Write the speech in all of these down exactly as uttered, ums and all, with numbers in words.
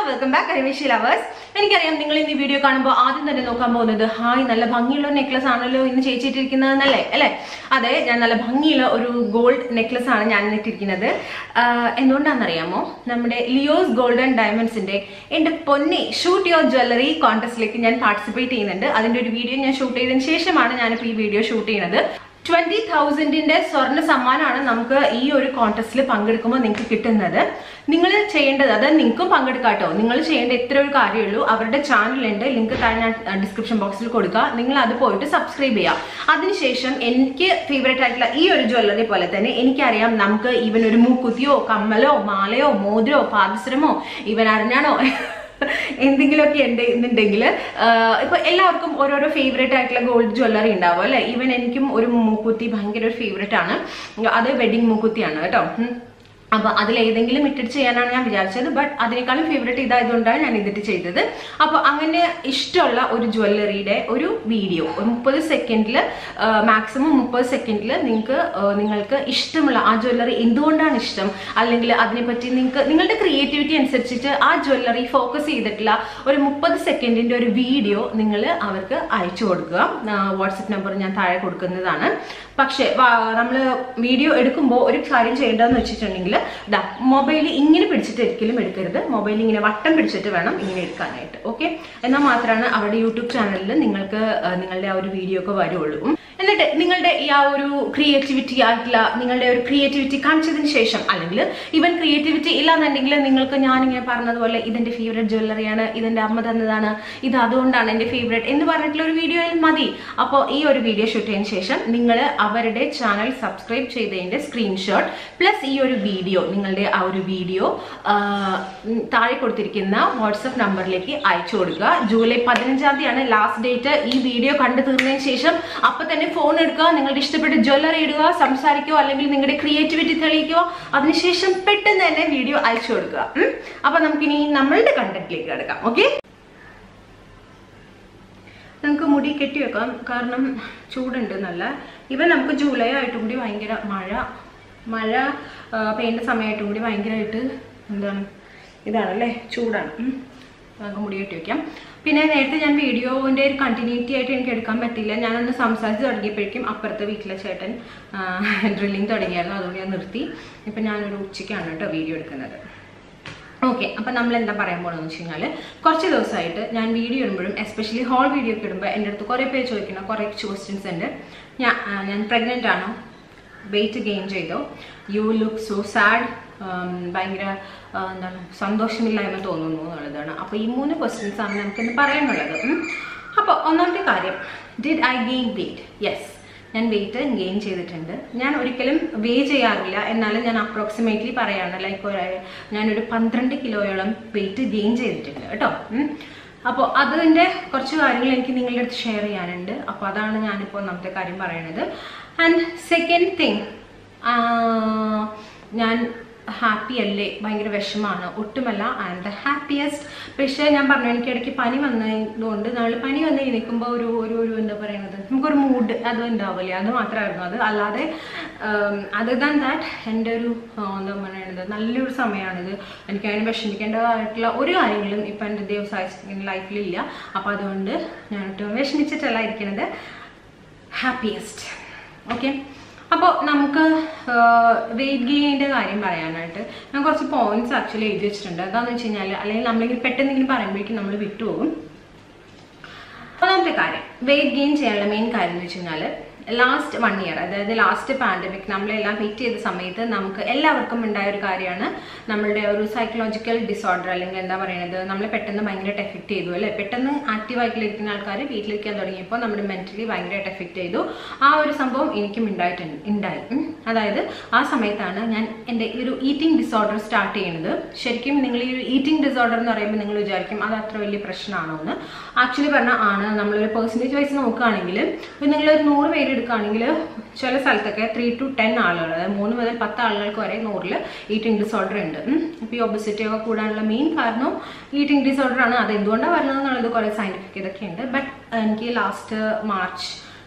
welcome back Animation Lovers. എനിക്കറിയാം നിങ്ങൾ ഈ വീഡിയോ കാണുമ്പോൾ ആദ്യം തന്നെ നോക്കാൻ പോകുന്നത് ഹായ് നല്ല ഭംഗിയുള്ള നെക്ലസ് ആണല്ലോ ഇന്ന് ചേച്ചിട്ടിരിക്കുന്നതെന്നല്ലേ അല്ലേ? അതെ, ഞാൻ നല്ല ഭംഗിയുള്ള ഒരു ഗോൾഡ് നെക്ലസ് ആണ് ഞാൻ ഇട്ടിരിക്കുന്നത്. എന്തുകൊണ്ടാണെന്നറിയാമോ? നമ്മുടെ ലിയോസ് ഗോൾഡൻ ഡയമണ്ട്സിന്റെ എൻ്റെ പൊന്നി ഷൂട്ട് യുവർ ജ്വല്ലറി കോൺടെസ്റ്റിലേക്ക് ഞാൻ പാർട്ടിസിപ്പേറ്റ് ചെയ്യുന്നുണ്ട്. അതിൻ്റെ ഒരു വീഡിയോ ഞാൻ ഷൂട്ട് ചെയ്തതിന് ശേഷമാണ് ഞാനിപ്പോൾ ഈ വീഡിയോ ഷൂട്ട് ചെയ്യുന്നത്. ട്വന്റി തൗസൻഡിന്റെ സ്വർണ്ണ സമ്മാനമാണ് നമുക്ക് ഈ ഒരു കോൺടെസ്റ്റിൽ പങ്കെടുക്കുമ്പോൾ നിങ്ങൾക്ക് കിട്ടുന്നത്. നിങ്ങൾ ചെയ്യേണ്ടത്, അതായത് നിങ്ങൾക്കും പങ്കെടുക്കാട്ടോ, നിങ്ങൾ ചെയ്യേണ്ട ഇത്ര ഒരു കാര്യമുള്ളൂ. അവരുടെ ചാനലുണ്ട്, ലിങ്ക് താഴെ ഞാൻ ഡിസ്ക്രിപ്ഷൻ ബോക്സിൽ കൊടുക്കുക. നിങ്ങൾ അത് പോയിട്ട് സബ്സ്ക്രൈബ് ചെയ്യുക. അതിനുശേഷം എനിക്ക് ഫേവറേറ്റ് ആയിട്ടുള്ള ഈ ഒരു ജ്വല്ലറി പോലെ തന്നെ എനിക്കറിയാം നമുക്ക് ഇവൻ ഒരു മൂക്കുത്തിയോ കമ്മലോ മാലയോ മോതിരോ പാദസരമോ ഇവൻ അറിഞ്ഞാണോ എന്തെങ്കിലുമൊക്കെ ഉണ്ട് എന്നുണ്ടെങ്കിൽ ഇപ്പൊ എല്ലാവർക്കും ഓരോരോ ഫേവറേറ്റ് ആയിട്ടുള്ള ഗോൾഡ് ജ്വല്ലറി ഉണ്ടാവും അല്ലെ? ഈവൻ എനിക്കും ഒരു മൂക്കുത്തി ഭയങ്കര ഒരു ഫേവറേറ്റ് ആണ്. അത് വെഡിങ് മൂക്കുത്തിയാണ് കേട്ടോ. അപ്പൊ അതിലേതെങ്കിലും ഇട്ടിട്ട് ചെയ്യാനാണ് ഞാൻ വിചാരിച്ചത്. ബട്ട് അതിനേക്കാളും ഫേവറേറ്റ് ഇതായതുകൊണ്ടാണ് ഞാൻ ഇതിട്ട് ചെയ്തത്. അപ്പൊ അങ്ങനെ ഇഷ്ടമുള്ള ഒരു ജ്വല്ലറിയുടെ ഒരു വീഡിയോ മുപ്പത് സെക്കൻഡിൽ മാക്സിമം മുപ്പത് സെക്കൻഡിൽ നിങ്ങൾക്ക് നിങ്ങൾക്ക് ഇഷ്ടമുള്ള ആ ജ്വല്ലറി എന്തുകൊണ്ടാണ് ഇഷ്ടം, അല്ലെങ്കിൽ അതിനെപ്പറ്റി നിങ്ങൾക്ക് നിങ്ങളുടെ ക്രിയേറ്റിവിറ്റി അനുസരിച്ചിട്ട് ആ ജ്വല്ലറി ഫോക്കസ് ചെയ്തിട്ടുള്ള ഒരു മുപ്പത് സെക്കൻഡിന്റെ ഒരു വീഡിയോ നിങ്ങൾ അവർക്ക് അയച്ചു കൊടുക്കുക. വാട്സപ്പ് നമ്പർ ഞാൻ താഴെ കൊടുക്കുന്നതാണ്. പക്ഷെ നമ്മൾ വീഡിയോ എടുക്കുമ്പോൾ ഒരു കാര്യം ചെയ്യേണ്ടതെന്ന് വെച്ചിട്ടുണ്ടെങ്കിൽ ദാ മൊബൈൽ ഇങ്ങനെ പിടിച്ചിട്ട് ഒരിക്കലും എടുക്കരുത്. മൊബൈൽ ഇങ്ങനെ വട്ടം പിടിച്ചിട്ട് വേണം ഇങ്ങനെ എടുക്കാനായിട്ട്. ഓക്കെ, എന്നാൽ മാത്രമാണ് അവരുടെ യൂട്യൂബ് ചാനലിൽ നിങ്ങൾക്ക് നിങ്ങളുടെ ആ ഒരു വീഡിയോ ഒക്കെ വരുള്ളൂ. എന്നിട്ട് നിങ്ങളുടെ ഈ ആ ഒരു ക്രിയേറ്റിവിറ്റി ആയിട്ടുള്ള നിങ്ങളുടെ ഒരു ക്രിയേറ്റിവിറ്റി കാണിച്ചതിന് ശേഷം, അല്ലെങ്കിൽ ഇവൻ ക്രിയേറ്റിവിറ്റി ഇല്ലാന്നുണ്ടെങ്കിൽ നിങ്ങൾക്ക് ഞാനിങ്ങനെ പറഞ്ഞതുപോലെ ഇതെന്റെ ഫേവറേറ്റ് ജ്വല്ലറിയാണ്, ഇതെന്റെ അമ്മ തന്നതാണ്, ഇത് അതുകൊണ്ടാണ് എന്റെ ഫേവറേറ്റ് എന്ന് പറഞ്ഞിട്ടുള്ള ഒരു വീഡിയോ മതി. അപ്പോൾ ഈ ഒരു വീഡിയോ ഷൂട്ട് ചെയ്തതിന് ശേഷം നിങ്ങൾ അവരുടെ ചാനൽ സബ്സ്ക്രൈബ് ചെയ്തതിന്റെ സ്ക്രീൻഷോട്ട് പ്ലസ് ഈ ഒരു വീഡിയോ, നിങ്ങളുടെ ആ ഒരു വീഡിയോ താഴെ കൊടുത്തിരിക്കുന്ന വാട്സപ്പ് നമ്പറിലേക്ക് അയച്ചു കൊടുക്കുക. ജൂലൈ പതിനഞ്ചാം തീയതിയാണ് ലാസ്റ്റ് ഡേറ്റ്. ഈ വീഡിയോ കണ്ടു തീർന്നതിന് ശേഷം അപ്പൊ തന്നെ ഫോൺ എടുക്കുക, നിങ്ങളുടെ ഇഷ്ടപ്പെട്ട ജ്വല്ലറി ഇടുക, സംസാരിക്കുക, അല്ലെങ്കിൽ നിങ്ങളുടെ ക്രിയേറ്റിവിറ്റി തെളിയിക്കുക. അതിനുശേഷം പെട്ടെന്ന് തന്നെ വീഡിയോ അയച്ചു കൊടുക്കുക. അപ്പൊ നമുക്കിനി നമ്മളുടെ കണ്ടന്റിലേക്ക് കിടക്കാം. ഓക്കെ, നമുക്ക് മുടി കെട്ടി വെക്കാം, കാരണം ചൂടുണ്ട് നല്ല. ഇവൻ നമുക്ക് ജൂലൈ ആയിട്ടും കൂടി ഭയങ്കര മഴ മഴ പെയ്യേണ്ട സമയമായിട്ടും കൂടി ഭയങ്കരമായിട്ട് എന്താണ് ഇതാണല്ലേ, ചൂടാണ്. നമുക്ക് മുടി കെട്ടി വെക്കാം. പിന്നെ നേരത്തെ ഞാൻ വീഡിയോൻ്റെ ഒരു കണ്ടിന്യൂറ്റി ആയിട്ട് എനിക്ക് എടുക്കാൻ പറ്റില്ല. ഞാനൊന്ന് സംസാരിച്ച് തുടങ്ങിയപ്പോഴേക്കും അപ്പുറത്തെ വീട്ടിലെ ചേട്ടൻ ഡ്രില്ലിങ് തുടങ്ങിയായിരുന്നു, അതുകൊണ്ട് ഞാൻ നിർത്തി. ഇപ്പം ഞാനൊരു ഉച്ചയ്ക്കാണ് കേട്ടോ വീഡിയോ എടുക്കുന്നത്. ഓക്കെ, അപ്പം നമ്മൾ എന്താ പറയാൻ പോകണമെന്ന് വെച്ച് കഴിഞ്ഞാൽ, കുറച്ച് ദിവസമായിട്ട് ഞാൻ വീഡിയോ ഇടുമ്പോഴും എസ്പെഷ്യലി ഹോൾ വീഡിയോ ഒക്കെ ഇടുമ്പോൾ എൻ്റെ അടുത്ത് കുറേ പേര് ചോദിക്കുന്ന കുറേ ക്വസ്റ്റ്യൻസ് ഉണ്ട്. ഞാൻ ഞാൻ പ്രഗ്നൻ്റ് ആണോ, വെയിറ്റ് ഗെയിൻ ചെയ്തോ, യു ലുക്ക് സോ സാഡ്, ഭയങ്കര എന്താണ് സന്തോഷമില്ലായ്മ തോന്നുന്നു എന്നുള്ളതാണ്. അപ്പോൾ ഈ മൂന്ന് ക്വസ്റ്റ്യൻസ് ആണ് നമുക്കിന്ന് പറയാനുള്ളത്. അപ്പോൾ ഒന്നാമത്തെ കാര്യം, did I gain weight? Yes, ഞാൻ വെയിറ്റ് ഗെയിൻ ചെയ്തിട്ടുണ്ട്. ഞാൻ ഒരിക്കലും വേ ചെയ്യാറില്ല, എന്നാലും ഞാൻ അപ്രോക്സിമേറ്റ്ലി പറയാണ്, ലൈക്ക് ഒരു ഞാനൊരു പന്ത്രണ്ട് കിലോയോളം വെയിറ്റ് ഗെയിൻ ചെയ്തിട്ടുണ്ട് കേട്ടോ. അപ്പോൾ അതിൻ്റെ കുറച്ച് കാര്യങ്ങൾ എനിക്ക് നിങ്ങളുടെ അടുത്ത് ഷെയർ ചെയ്യാനുണ്ട്. അപ്പോൾ അതാണ് ഞാനിപ്പോൾ ഒന്നാമത്തെ കാര്യം പറയണത്. ആൻഡ് സെക്കൻഡ് തിങ്, ഞാൻ ഹാപ്പി അല്ലേ? ഭയങ്കര വിഷമാണ്, ഒട്ടുമല്ല. I am the happiest. പക്ഷേ ഞാൻ പറഞ്ഞു, എനിക്ക് ഇടയ്ക്ക് പനി വന്നതുകൊണ്ട് നമ്മൾ പനി വന്ന് നിൽക്കുമ്പോൾ ഒരു ഒരു ഒരു എന്താ പറയുന്നത്, നമുക്കൊരു മൂഡ് അത് ഉണ്ടാവില്ലേ, അത് മാത്രമായിരുന്നു അത്. അല്ലാതെ അതർ ദാൻ ദാറ്റ് എൻ്റെ ഒരു എന്താ പറയുന്നത് നല്ലൊരു സമയമാണിത്. എനിക്ക് അതിന് വിഷമിക്കേണ്ടതായിട്ടുള്ള ഒരു കാര്യങ്ങളും ഇപ്പം എൻ്റെ ദിവസം ലൈഫിലില്ല. അപ്പോൾ അതുകൊണ്ട് ഞാൻ ഒട്ടും വിഷമിച്ചിട്ടല്ല ഇരിക്കുന്നത്, ഹാപ്പിയസ്റ്റ്. ഓക്കെ, അപ്പോൾ നമുക്ക് വെയിറ്റ് ഗെയിനിൻ്റെ കാര്യം പറയാനായിട്ട് ഞാൻ കുറച്ച് പോയിന്റ്സ് ആക്ച്വലി എഴുതി വെച്ചിട്ടുണ്ട്. എന്താണെന്ന് വെച്ച് കഴിഞ്ഞാൽ, അല്ലെങ്കിൽ നമ്മളിങ്ങനെ പെട്ടെന്നെങ്കിലും പറയുമ്പോഴേക്കും നമ്മൾ വിട്ടുപോകും. ഒന്നാമത്തെ കാര്യം, വെയിറ്റ് ഗെയിൻ ചെയ്യാനുള്ള മെയിൻ കാര്യം എന്ന് വെച്ച് കഴിഞ്ഞാൽ, ലാസ്റ്റ് വൺ ഇയർ അതായത് ലാസ്റ്റ് പാൻഡമിക് നമ്മളെല്ലാം വെയിറ്റ് ചെയ്ത സമയത്ത് നമുക്ക് എല്ലാവർക്കും ഉണ്ടായ ഒരു കാര്യമാണ് നമ്മളുടെ ഒരു സൈക്കോളജിക്കൽ ഡിസോർഡർ, അല്ലെങ്കിൽ എന്താ പറയുന്നത്, നമ്മളെ പെട്ടെന്ന് ഭയങ്കരമായിട്ട് എഫക്റ്റ് ചെയ്തു അല്ലേ? പെട്ടെന്ന് ആക്റ്റീവായിട്ടിരിക്കുന്ന ആൾക്കാർ വീട്ടിലിരിക്കാൻ തുടങ്ങിയപ്പോൾ നമ്മുടെ മെന്റലി ഭയങ്കരമായിട്ട് എഫക്റ്റ് ചെയ്തു. ആ ഒരു സംഭവം എനിക്കും ഉണ്ടായിട്ടുണ്ട് ഉണ്ടായി അതായത് ആ സമയത്താണ് ഞാൻ എൻ്റെ ഈ ഒരു ഈറ്റിംഗ് ഡിസോർഡർ സ്റ്റാർട്ട് ചെയ്യുന്നത്. ശരിക്കും നിങ്ങൾ ഈ ഒരു ഈറ്റിംഗ് ഡിസോർഡർ എന്ന് പറയുമ്പോൾ നിങ്ങൾ വിചാരിക്കും അത് അത്ര വലിയ പ്രശ്നമാണോ എന്ന്. ആക്ച്വലി പറഞ്ഞാൽ ആണ്. നമ്മളൊരു പെർസെൻറ്റേജ് വൈസ് നോക്കുകയാണെങ്കിൽ, ഇപ്പം നിങ്ങളൊരു നൂറ് പേര് എടുക്കുകയാണെങ്കിൽ ചില സ്ഥലത്തൊക്കെ ത്രീ ടു ടെൻ ആളുകൾ, അതായത് മൂന്ന് മുതൽ പത്ത് ആളുകൾക്ക് വരെ നൂറിൽ ഈറ്റിംഗ് ഡിസോർഡർ ഉണ്ട്. അപ്പോൾ ഈ ഒബസിറ്റി ഒക്കെ കൂടാനുള്ള മെയിൻ കാരണം ഈറ്റിംഗ് ഡിസോർഡർ ആണ്. അത് എന്തുകൊണ്ടാണ് വരുന്നത് എന്നുള്ളത് കുറേ സയൻറ്റിഫിക് ഇതൊക്കെ ഉണ്ട്. ബട്ട് എനിക്ക് ലാസ്റ്റ് മാർച്ച്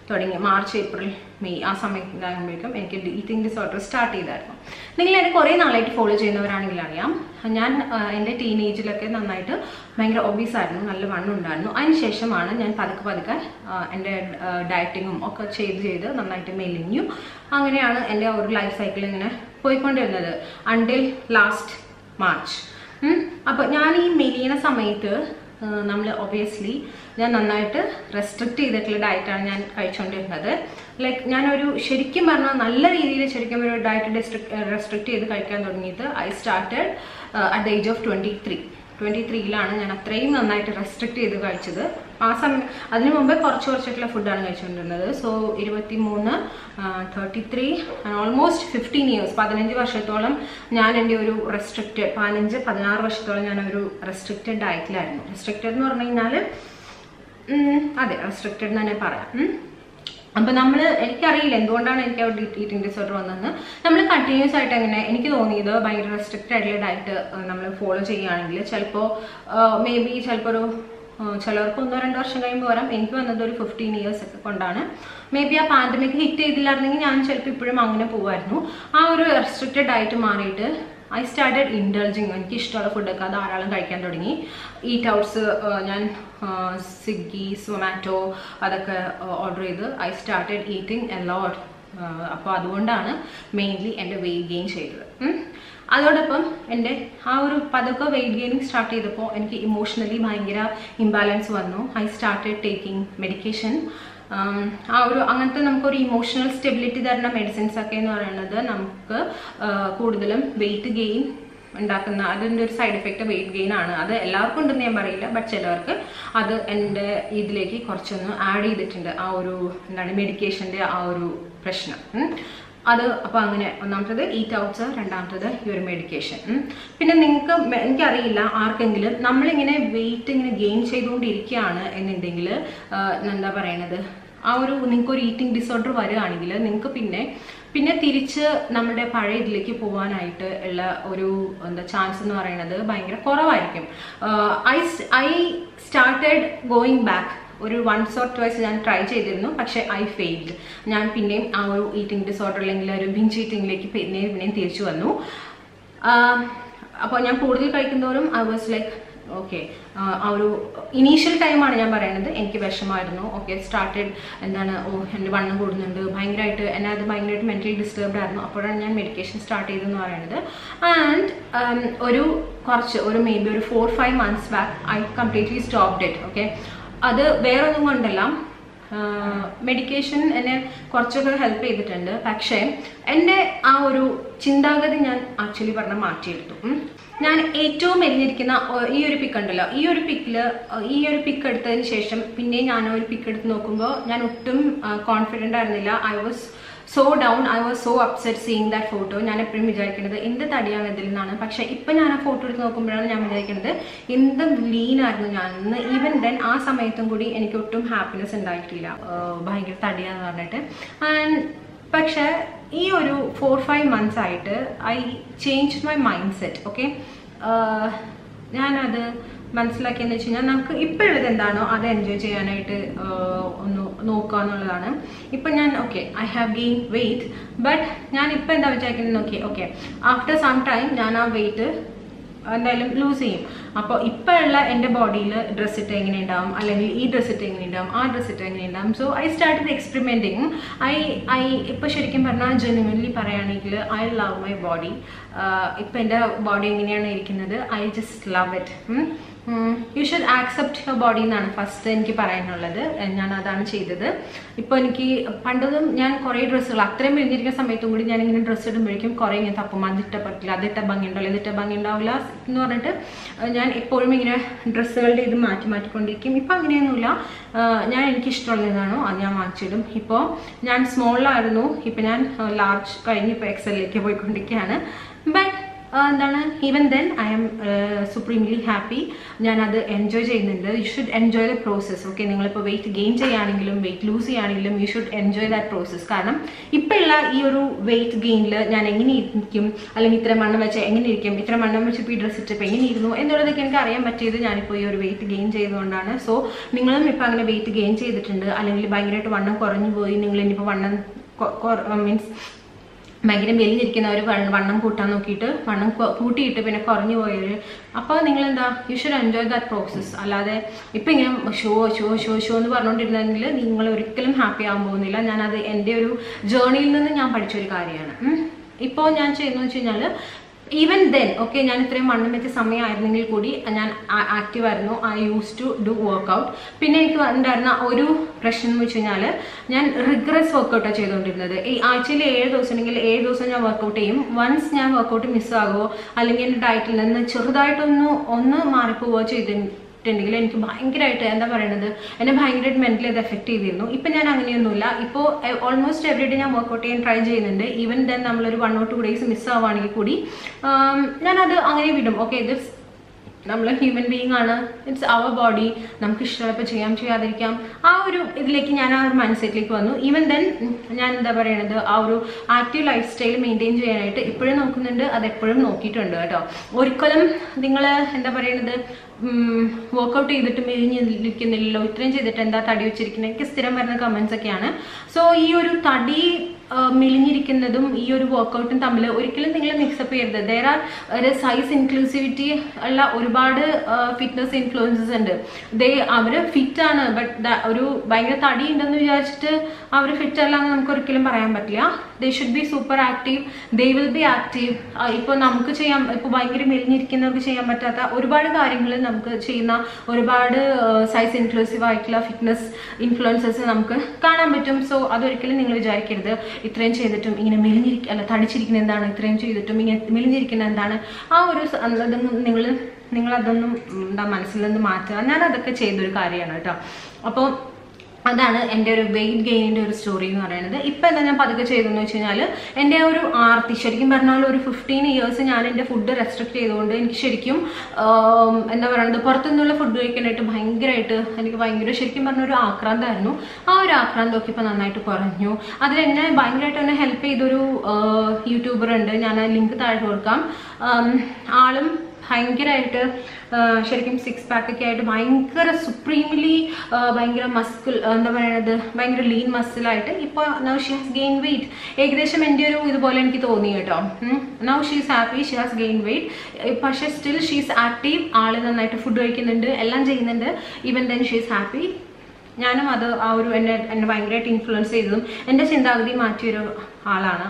തുടങ്ങി. മാർച്ച് ഏപ്രിൽ മെയ് ആ സമയത്താകുമ്പോഴേക്കും എനിക്ക് ഈറ്റിംഗ് ഡിസോർഡർ സ്റ്റാർട്ട് ചെയ്തായിരുന്നു. നിങ്ങൾ എന്നെ കുറേ നാളായിട്ട് ഫോളോ ചെയ്യുന്നവരാണെങ്കിൽ അറിയാം, ഞാൻ എൻ്റെ ടീനേജിലൊക്കെ നന്നായിട്ട് ഭയങ്കര ഒബീസ് ആയിരുന്നു, നല്ല വണ്ണുണ്ടായിരുന്നു. അതിന് ശേഷമാണ് ഞാൻ പതുക്കെ പതുക്കെ എൻ്റെ ഡയറ്റിങ്ങും ഒക്കെ ചെയ്ത് ചെയ്ത് നന്നായിട്ട് മെലിഞ്ഞു. അങ്ങനെയാണ് എൻ്റെ ഒരു ലൈഫ് സൈക്കിൾ ഇങ്ങനെ പോയിക്കൊണ്ടിരുന്നത് അണ്ടിൽ ലാസ്റ്റ് മാർച്ച്. അപ്പോൾ ഞാൻ ഈ മെലിയണ സമയത്ത് നമ്മൾ ഒബിയസ്ലി ഞാൻ നന്നായിട്ട് റെസ്ട്രിക്റ്റ് ചെയ്തിട്ടുള്ള ഡയറ്റാണ് ഞാൻ കഴിച്ചുകൊണ്ടിരുന്നത്. ലൈക്ക് ഞാനൊരു ശരിക്കും പറഞ്ഞാൽ നല്ല രീതിയിൽ ശരിക്കും ഒരു ഡയറ്റ് റെസ്ട്രിക്ട് റെസ്ട്രിക്റ്റ് ചെയ്ത് കഴിക്കാൻ തുടങ്ങിയത് I started at the age of twenty three twenty ത്രീയിലാണ് ഞാൻ അത്രയും നന്നായിട്ട് റെസ്ട്രിക്റ്റ് ചെയ്ത് കഴിച്ചത്. ആ സമയം അതിന് മുമ്പേ കുറച്ച് കുറച്ചിട്ടുള്ള ഫുഡാണ് കഴിച്ചുകൊണ്ടിരുന്നത്. സോ ഇരുപത്തി മൂന്ന് thirty three almost fifteen years പതിനഞ്ച് വർഷത്തോളം ഞാൻ എൻ്റെ ഒരു റെസ്ട്രിക്റ്റഡ് പതിനഞ്ച് പതിനാറ് വർഷത്തോളം ഞാനൊരു റെസ്ട്രിക്റ്റഡ് ഡയറ്റിലായിരുന്നു. റെസ്ട്രിക്റ്റഡ് എന്ന് പറഞ്ഞു കഴിഞ്ഞാൽ അതെ റെസ്ട്രിക്റ്റഡ് എന്ന് തന്നെ പറയാം. അപ്പോൾ നമ്മൾ എനിക്കറിയില്ല എന്തുകൊണ്ടാണ് എനിക്ക് ആ ഈറ്റിംഗ് ഡിസോർഡർ വന്നതെന്ന്. നമ്മൾ കണ്ടിന്യൂസ് ആയിട്ട് എങ്ങനെ എനിക്ക് തോന്നിയത് ഭയങ്കര റെസ്ട്രിക്റ്റഡ് ആയിട്ടുള്ള ഡയറ്റ് നമ്മൾ ഫോളോ ചെയ്യുകയാണെങ്കിൽ ചിലപ്പോൾ മേ ബി ചിലപ്പോൾ ഒരു ചിലവർക്ക് ഒന്നോ രണ്ടോ വർഷം കഴിയുമ്പോൾ വരാം. എനിക്ക് വന്നത് ഒരു ഫിഫ്റ്റീൻ ഇയേഴ്സ് ഒക്കെ കൊണ്ടാണ്. മേ ബി ആ പാൻഡമിക് ഹിറ്റ് ചെയ്തില്ലായിരുന്നെങ്കിൽ ഞാൻ ചിലപ്പോൾ ഇപ്പോഴും അങ്ങനെ പോകുമായിരുന്നു. ആ ഒരു റെസ്ട്രിക്റ്റഡ് ഡയറ്റ് മാറിയിട്ട് ഐ സ്റ്റാർട്ടഡ് ഇൻഡൾജിങ്. എനിക്ക് ഇഷ്ടമുള്ള ഫുഡൊക്കെ ധാരാളം കഴിക്കാൻ തുടങ്ങി. ഈറ്റ് ഔട്ട്സ് ഞാൻ സ്വിഗ്ഗി സൊമാറ്റോ അതൊക്കെ ഓർഡർ ചെയ്ത് I started eating a lot. അപ്പോൾ അതുകൊണ്ടാണ് മെയിൻലി എൻ്റെ വെയിറ്റ് ഗെയിൻ ചെയ്തത്. അതോടൊപ്പം എൻ്റെ ആ ഒരു പതുക്കെ വെയിറ്റ് ഗെയിനിങ് സ്റ്റാർട്ട് ചെയ്തപ്പോൾ എനിക്ക് ഇമോഷണലി ഭയങ്കര ഇംബാലൻസ് വന്നു. I started taking medication. ആ ഒരു അങ്ങനത്തെ നമുക്കൊരു ഇമോഷണൽ സ്റ്റെബിലിറ്റി തരുന്ന മെഡിസിൻസ് ഒക്കെ എന്ന് പറയുന്നത് നമുക്ക് കൂടുതലും വെയിറ്റ് ഗെയിൻ ഉണ്ടാക്കുന്ന അതിൻ്റെ ഒരു സൈഡ് എഫക്റ്റ് വെയിറ്റ് ഗെയിൻ ആണ്. അത് എല്ലാവർക്കും ഉണ്ടെന്ന് ഞാൻ പറയില്ല, ബട്ട് ചിലവർക്ക് അത് എൻ്റെ ഇതിലേക്ക് കുറച്ചൊന്ന് ആഡ് ചെയ്തിട്ടുണ്ട് ആ ഒരു എന്താണ് മെഡിക്കേഷൻ്റെ ആ ഒരു പ്രശ്നം. അത് അപ്പോൾ അങ്ങനെ ഒന്നാമത്തത് ഈറ്റ് ഔട്ട്സ്, രണ്ടാമത്തത് ഈ ഒരു മെഡിക്കേഷൻ. പിന്നെ നിങ്ങൾക്ക് എനിക്കറിയില്ല ആർക്കെങ്കിലും നമ്മളിങ്ങനെ വെയിറ്റ് ഇങ്ങനെ ഗെയിൻ ചെയ്തുകൊണ്ടിരിക്കുകയാണ് എന്നുണ്ടെങ്കിൽ എന്താ പറയണത് ആ ഒരു നിങ്ങൾക്കൊരു ഈറ്റിംഗ് ഡിസോർഡർ വരികയാണെങ്കിൽ നിങ്ങൾക്ക് പിന്നെ പിന്നെ തിരിച്ച് നമ്മുടെ പഴയ ഇതിലേക്ക് പോകാനായിട്ട് ഉള്ള ഒരു എന്താ ചാൻസ് എന്ന് പറയുന്നത് ഭയങ്കര കുറവായിരിക്കും. I I started going back. ഒരു വൺസ് ഓർ ട്വൈസ് ഞാൻ ട്രൈ ചെയ്തിരുന്നു, പക്ഷേ ഐ ഫെയിൽഡ്. ഞാൻ പിന്നെയും ആ ഒരു ഈറ്റിംഗ് ഡിസോർഡർ അല്ലെങ്കിൽ ഒരു ബിഞ്ച് ഈറ്റിംഗിലേക്ക് പിന്നെയും പിന്നെയും തിരിച്ചു വന്നു. അപ്പോൾ ഞാൻ കൂടുതൽ കഴിക്കുന്നതോറും ഐ വാസ് ലൈക്ക് ഓക്കെ ആ ഒരു ഇനീഷ്യൽ ടൈമാണ് ഞാൻ പറയുന്നത്. എനിക്ക് വിഷമമായിരുന്നു. ഓക്കെ സ്റ്റാർട്ടഡ് എന്താണ് ഓ എൻ്റെ വണ്ണം കൂടുന്നുണ്ട് ഭയങ്കരമായിട്ട് എന്നെ അത് ഭയങ്കരമായിട്ട് മെൻ്റലി ഡിസ്റ്റർബ്ഡ് ആയിരുന്നു. അപ്പോഴാണ് ഞാൻ മെഡിക്കേഷൻ സ്റ്റാർട്ട് ചെയ്തതെന്ന് പറയുന്നത്. ആൻഡ് ഒരു കുറച്ച് ഒരു മേ ബി ഒരു four five months back I completely stopped it. Okay അത് വേറൊന്നും കൊണ്ടല്ല, മെഡിക്കേഷൻ എന്നെ കുറച്ചൊക്കെ ഹെൽപ്പ് ചെയ്തിട്ടുണ്ട്. പക്ഷേ എൻ്റെ ആ ഒരു ചിന്താഗതി ഞാൻ ആക്ച്വലി പറഞ്ഞാൽ മാറ്റിയെടുത്തു. ഞാൻ ഏറ്റവും മെലിഞ്ഞിരിക്കുന്ന ഈ ഒരു പിക്ക് ഉണ്ടല്ലോ, ഈ ഒരു പിക്കിൽ ഈ ഒരു പിക്ക് എടുത്തതിന് ശേഷം പിന്നെ ഞാൻ ഒരു പിക്ക് എടുത്ത് നോക്കുമ്പോൾ ഞാൻ ഒട്ടും കോൺഫിഡൻ്റ് ആയിരുന്നില്ല. I was so down, I was so upset seeing that photo. ഞാൻ എപ്പോഴും വിചാരിക്കുന്നത് എന്ത് തടിയാണ് ഇതിൽ നിന്നാണ്. പക്ഷേ ഇപ്പം ഞാൻ ആ ഫോട്ടോ എടുത്ത് നോക്കുമ്പോഴാണ് ഞാൻ വിചാരിക്കുന്നത് എന്ത് ലീനായിരുന്നു ഞാൻ ഇന്ന്. ഈവൻ ദെൻ ആ സമയത്തും കൂടി എനിക്ക് ഒട്ടും ഹാപ്പിനെസ് ഉണ്ടായിട്ടില്ല, ഭയങ്കര തടിയാന്ന് പറഞ്ഞിട്ട്. ആൻഡ് പക്ഷേ ഈ ഒരു ഫോർ ഫൈവ് മന്ത്സ് ആയിട്ട് I change my mindset. Okay ഞാനത് മനസ്സിലാക്കിയെന്ന് വെച്ച് കഴിഞ്ഞാൽ നമുക്ക് ഇപ്പോഴുള്ളത് എന്താണോ അത് എൻജോയ് ചെയ്യാനായിട്ട് ഒന്ന് നോക്കുക എന്നുള്ളതാണ്. ഇപ്പം ഞാൻ okay I have gain weight, but ഞാൻ ഇപ്പം എന്താ വിചാരിക്കുന്നത് okay okay after some time ഞാൻ ആ വെയിറ്റ് എന്തായാലും ലൂസ് ചെയ്യും. അപ്പോൾ ഇപ്പോഴുള്ള എൻ്റെ ബോഡിയിൽ ഡ്രസ്സ് ഇട്ട് എങ്ങനെ ഉണ്ടാവും, അല്ലെങ്കിൽ ഈ ഡ്രസ്സ് ഇട്ട് എങ്ങനെ ഉണ്ടാവും, ആ ഡ്രസ്സ് ഇട്ട് എങ്ങനെ ഉണ്ടാവും. So I started experimenting. I I ഇപ്പോൾ ശരിക്കും പറഞ്ഞാൽ ജെന്യുവൻലി പറയുകയാണെങ്കിൽ ഐ ലവ് മൈ ബോഡി. ഇപ്പം എൻ്റെ ബോഡി എങ്ങനെയാണ് ഇരിക്കുന്നത്, I just love it. You should accept your body എന്നാണ് ഫസ്റ്റ് എനിക്ക് പറയാനുള്ളത്. ഞാൻ അതാണ് ചെയ്തത്. ഇപ്പോൾ എനിക്ക് പണ്ടതും ഞാൻ കുറേ ഡ്രസ്സുകൾ അത്രയും മെലിഞ്ഞിരിക്കുന്ന സമയത്തും കൂടി ഞാനിങ്ങനെ ഡ്രസ്സ് ഇടുമ്പോഴേക്കും കുറേ ഇങ്ങനെ തപ്പും, അതിട്ട പറ്റില്ല, അതിട്ട ഭംഗി ഉണ്ടാവില്ല, ഇതിട്ട ഭംഗി ഉണ്ടാവില്ല എന്ന് പറഞ്ഞിട്ട് ഞാൻ എപ്പോഴും ഇങ്ങനെ ഡ്രസ്സുകളുടെ ഇത് മാറ്റി മാറ്റിക്കൊണ്ടിരിക്കും. ഇപ്പം അങ്ങനെയൊന്നുമില്ല, ഞാൻ എനിക്കിഷ്ടമുള്ളതാണോ അത് ഞാൻ വാങ്ങിച്ചിടും. ഇപ്പോൾ ഞാൻ സ്മോളിലായിരുന്നു, ഇപ്പം ഞാൻ ലാർജ് കഴിഞ്ഞ് ഇപ്പോൾ എക്സലിലേക്ക് പോയിക്കൊണ്ടിരിക്കുകയാണ്. ബട്ട് എന്താണ് even then I am supremely happy. ഞാനത് എൻജോയ് ചെയ്യുന്നുണ്ട്. You should enjoy the process. Okay, നിങ്ങളിപ്പോൾ വെയിറ്റ് ഗെയിൻ ചെയ്യുകയാണെങ്കിലും വെയിറ്റ് ലൂസ് ചെയ്യുകയാണെങ്കിലും you should enjoy that process. കാരണം ഇപ്പോൾ ഉള്ള ഈ ഒരു വെയിറ്റ് ഗെയിനിൽ ഞാൻ എങ്ങനെ ഇരിക്കും, അല്ലെങ്കിൽ ഇത്ര മണ്ണം വെച്ച് എങ്ങനെ ഇരിക്കും, ഇത്ര മണ്ണം വെച്ച് ഇപ്പോൾ ഈ ഡ്രസ്സ് ഇട്ടപ്പോൾ എങ്ങനെ ഇരുന്നു എന്നുള്ളതൊക്കെ എനിക്ക് അറിയാൻ പറ്റിയത് ഞാനിപ്പോൾ ഈ ഒരു വെയിറ്റ് ഗെയിൻ ചെയ്തുകൊണ്ടാണ്. സോ നിങ്ങളും ഇപ്പോൾ അങ്ങനെ വെയിറ്റ് ഗെയിൻ ചെയ്തിട്ടുണ്ട്, അല്ലെങ്കിൽ ഭയങ്കരമായിട്ട് വണ്ണം കുറഞ്ഞു പോയി, നിങ്ങൾ ഇനിയിപ്പോൾ വണ്ണം മീൻസ് ഭയങ്കര മെലിഞ്ഞിരിക്കുന്നവർ വണ്ണം കൂട്ടാൻ നോക്കിയിട്ട് വണ്ണം കൂട്ടിയിട്ട് പിന്നെ കുറഞ്ഞു പോയവർ, അപ്പോൾ നിങ്ങളെന്താ you should enjoy that process. അല്ലാതെ ഇപ്പം ഇങ്ങനെ ഷോ ഷോ ഷോ ഷോ എന്ന് പറഞ്ഞുകൊണ്ടിരുന്നെങ്കിൽ നിങ്ങൾ ഒരിക്കലും ഹാപ്പി ആകാൻ പോകുന്നില്ല. ഞാനത് എൻ്റെ ഒരു ജേർണിയിൽ നിന്ന് ഞാൻ പഠിച്ചൊരു കാര്യമാണ്. ഇപ്പോൾ ഞാൻ ചെയ്യുന്നതെന്ന് വെച്ച് കഴിഞ്ഞാൽ ഈവൻ ദെൻ ഓക്കെ, ഞാൻ ഇത്രയും വണ്ണം വെച്ച സമയമായിരുന്നെങ്കിൽ കൂടി ഞാൻ ആക്റ്റീവ് ആയിരുന്നു. I use to do workout. പിന്നെ എനിക്ക് ഉണ്ടായിരുന്ന ഒരു പ്രശ്നം എന്ന് വെച്ച് കഴിഞ്ഞാൽ ഞാൻ റിഗ്രസ് വർക്കൗട്ടാണ് ചെയ്തുകൊണ്ടിരുന്നത്. ഈ ആഴ്ചയിൽ ഏഴ് ദിവസം ഉണ്ടെങ്കിൽ ഏഴ് ദിവസം ഞാൻ വർക്കൗട്ട് ചെയ്യും. വൺസ് ഞാൻ വർക്കൗട്ട് മിസ്സാകുമോ അല്ലെങ്കിൽ എൻ്റെ ഡയറ്റിൽ നിന്ന് ചെറുതായിട്ടൊന്ന് ഒന്ന് മാറിപ്പോവുകയോ ചെയ്തിട്ടുണ്ടെങ്കിൽ എനിക്ക് ഭയങ്കരമായിട്ട് എന്താ പറയുന്നത്, എന്നെ ഭയങ്കരമായിട്ട് മെൻ്റലി അത് എഫക്റ്റ് ചെയ്തിരുന്നു. ഇപ്പം ഞാൻ അങ്ങനെയൊന്നുമില്ല. ഇപ്പോൾ ഓൾമോസ്റ്റ് എവറി ഡേ ഞാൻ വർക്കൗട്ട് ചെയ്യാൻ ട്രൈ ചെയ്യുന്നുണ്ട്. ഈവൻ ദെൻ നമ്മളൊരു വൺ ഓർ ടു ഡേയ്സ് മിസ്സാവുകയാണെങ്കിൽ കൂടി ഞാനത് അങ്ങനെ വിടും. ഓക്കെ, ഇത് നമ്മൾ ഹ്യൂമൻ ബീയിങ് ആണ്, ഇറ്റ്സ് അവർ ബോഡി, നമുക്ക് ഇഷ്ടമുള്ളപ്പോൾ ചെയ്യാം ചെയ്യാതിരിക്കാം. ആ ഒരു ഇതിലേക്ക് ഞാൻ ആ ഒരു മൈൻഡ് സെറ്റിലേക്ക് വന്നു. ഈവൻ ദെൻ ഞാൻ എന്താ പറയണത്, ആ ഒരു ആക്റ്റീവ് ലൈഫ് സ്റ്റൈൽ മെയിൻറ്റെയിൻ ചെയ്യാനായിട്ട് ഇപ്പോഴും നോക്കുന്നുണ്ട്, അതെപ്പോഴും നോക്കിയിട്ടുണ്ട് കേട്ടോ. ഒരിക്കലും നിങ്ങൾ എന്താ പറയണത് വർക്കൗട്ട് ചെയ്തിട്ട് മെലിഞ്ഞിരിക്കുന്നില്ലല്ലോ, ഇത്രയും ചെയ്തിട്ട് എന്താ തടി വെച്ചിരിക്കുന്നത്, എനിക്ക് സ്ഥിരം വരുന്ന കമൻസ് ഒക്കെയാണ്. സോ ഈ ഒരു തടി മെലിഞ്ഞിരിക്കുന്നതും ഈ ഒരു വർക്കൗട്ടും തമ്മിൽ ഒരിക്കലും നിങ്ങൾ മിക്സപ്പ് ചെയ്യരുത്. ദർ ആർ ഒരു സൈസ് ഇൻക്ലൂസിവിറ്റി ഉള്ള ഒരുപാട് ഫിറ്റ്നസ് ഇൻഫ്ലുവൻസസ് ഉണ്ട്. ദേ അവർ ഫിറ്റാണ്, ബട്ട് ഒരു ഭയങ്കര തടി ഉണ്ടെന്ന് വിചാരിച്ചിട്ട് അവർ ഫിറ്റ് അല്ല എന്ന് നമുക്ക് ഒരിക്കലും പറയാൻ പറ്റില്ല. They should be super active, they will be active. ഇപ്പോൾ നമുക്ക് ചെയ്യാൻ, ഇപ്പോൾ ഭയങ്കര മെലിഞ്ഞിരിക്കുന്നവർക്ക് ചെയ്യാൻ പറ്റാത്ത ഒരുപാട് കാര്യങ്ങൾ നമുക്ക് ചെയ്യുന്ന ഒരുപാട് സൈസ് ഇൻക്ലൂസീവ് ആയിട്ടുള്ള ഫിറ്റ്നസ് ഇൻഫ്ലുവൻസസ് നമുക്ക് കാണാൻ പറ്റും. സോ അതൊരിക്കലും നിങ്ങൾ വിചാരിക്കരുത് ഇത്രയും ചെയ്തിട്ടും ഇങ്ങനെ മെലിഞ്ഞിരിക്കുക അല്ല തടിച്ചിരിക്കുന്ന എന്താണ്, ഇത്രയും ചെയ്തിട്ടും ഇങ്ങനെ മെലിഞ്ഞിരിക്കുന്ന എന്താണ്, ആ ഒരു നിങ്ങൾ നിങ്ങളതൊന്നും എന്താ മനസ്സിൽ നിന്ന് മാറ്റുക. ഞാൻ അതൊക്കെ ചെയ്തൊരു കാര്യമാണ് കേട്ടോ. അപ്പോൾ അതാണ് എൻ്റെ ഒരു വെയിറ്റ് ഗെയിനിൻ്റെ ഒരു സ്റ്റോറി എന്ന് പറയുന്നത്. ഇപ്പം എന്താ ഞാൻ പതുക്കെ ചെയ്തതെന്ന് വെച്ച് കഴിഞ്ഞാൽ എൻ്റെ ഒരു ആർത്തി, ശരിക്കും പറഞ്ഞാൽ ഒരു ഫിഫ്റ്റീൻ ഇയേഴ്സ് ഞാൻ എൻ്റെ ഫുഡ് റെസ്ട്രിക്റ്റ് ചെയ്തുകൊണ്ട് എനിക്ക് ശരിക്കും എന്താ പറയുന്നത് പുറത്തുനിന്നുള്ള ഫുഡ് കഴിക്കാനായിട്ട് ഭയങ്കരമായിട്ട് എനിക്ക് ഭയങ്കര ശരിക്കും പറഞ്ഞ ഒരു ആക്രാന്തമായിരുന്നു. ആ ഒരു ആക്രാന്തമൊക്കെ ഇപ്പം നന്നായിട്ട് കുറഞ്ഞു. അതിൽ എന്നെ ഭയങ്കരമായിട്ട് എന്നെ ഹെൽപ്പ് ചെയ്തൊരു യൂട്യൂബർ ഉണ്ട്, ഞാൻ ആ ലിങ്ക് താഴെ കൊടുക്കാം. ആളും ഭയങ്കരമായിട്ട് ശരിക്കും സിക്സ് പാക്കൊക്കെ ആയിട്ട് ഭയങ്കര സുപ്രീംലി ഭയങ്കര മസ്കുൽ എന്താ പറയുന്നത് ഭയങ്കര ലീൻ മസിലായിട്ട് ഇപ്പോൾ now she has gain weight. ഏകദേശം എൻ്റെ ഒരു ഇതുപോലെ എനിക്ക് തോന്നി കേട്ടോ. Now she is happy, she has gain weight, പക്ഷേ സ്റ്റിൽ ഷീ ഈസ് ആക്റ്റീവ്. ആൾ നന്നായിട്ട് ഫുഡ് കഴിക്കുന്നുണ്ട്, എല്ലാം ചെയ്യുന്നുണ്ട്. Even then she is happy. ഞാനും അത് ആ ഒരു എന്നെ എന്നെ ഭയങ്കരമായിട്ട് ഇൻഫ്ലുവൻസ് ചെയ്തതും എൻ്റെ ചിന്താഗതി മാറ്റിയൊരു ആളാണ്